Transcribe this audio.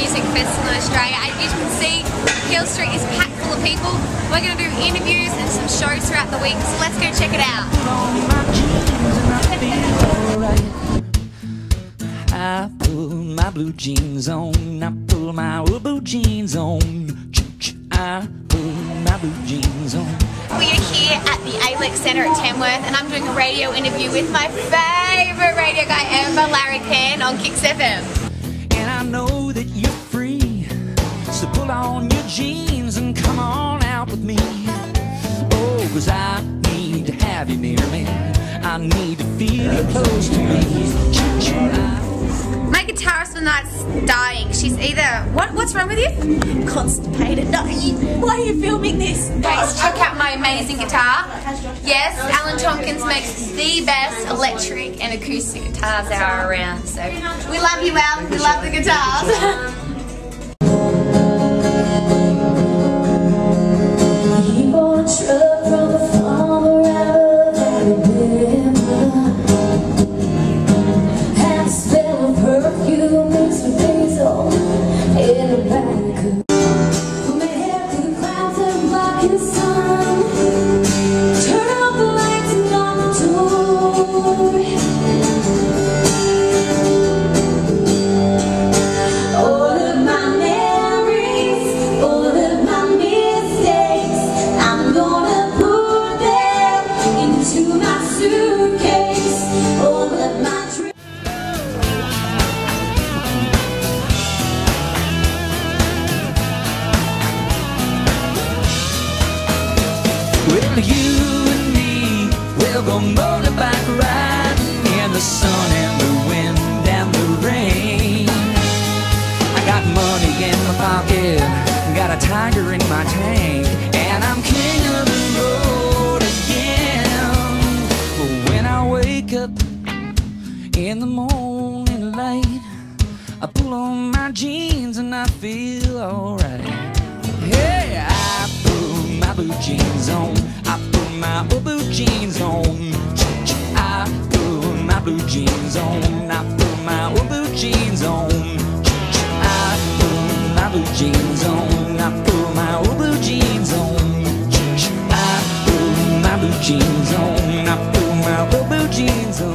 Music Festival in Australia. As you can see, Hill Street is packed full of people. We're going to do interviews and some shows throughout the week, so let's go check it out. I put my blue jeans on, I put my blue jeans on, I put my blue jeans on. We are here at the ALEX Centre at Tamworth, and I'm doing a radio interview with my favourite radio guy ever, Larry Penn, on Kicks FM. And I know that you're free, so pull on your jeans and come on out with me. Oh, 'cause I need to have you near me, I need to feel you close to me. My guitarist for the night's dying. She's either... What's wrong with you? Constipated. No, why are you filming this? Guys, check out my amazing guitar. Yes, Alan Tompkins makes the best electric and acoustic guitars there are around. So we love you, Al. We love the guitars. Well, you and me, we'll go motorbike riding in the sun and the wind and the rain. I got money in my pocket, got a tiger in my tank, and I'm king of the road again. But when I wake up in the morning light, I pull on my jeans and I feel alright. Hey, I put my blue jeans on, I put my blue jeans on, I put my blue jeans on, I put my blue jeans on, I put my blue jeans on, I put my blue jeans on, I put my blue jeans on, I put my blue jeans on.